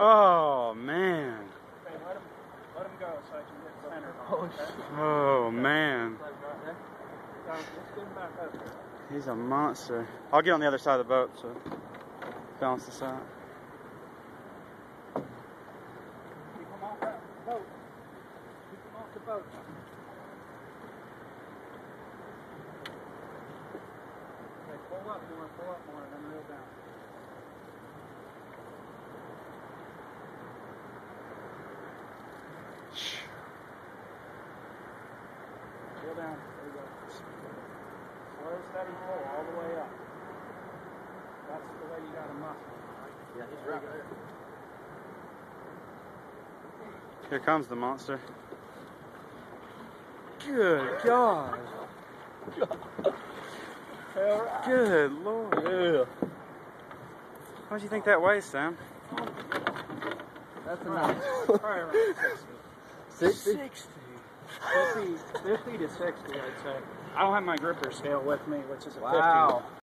Oh, man. Okay, let him go so I can get centered. Oh, Okay? Oh, man. So, let's get him back up here. He's a monster. I'll get on the other side of the boat so balance this out. Keep him off that boat. Keep him off the boat. Okay, pull up more, and then reel down. Reel down. There you go. Slow, steady pull all the way up. That's the way you got to muscle, right? Yeah, he's right there. Here comes the monster. Good God. Good Lord. Yeah. How much do you think that weighs, Sam? That's enough. Probably around 60. 60? 50 to 60, I'd say. I don't have my gripper scale with me, which is a 50. Wow.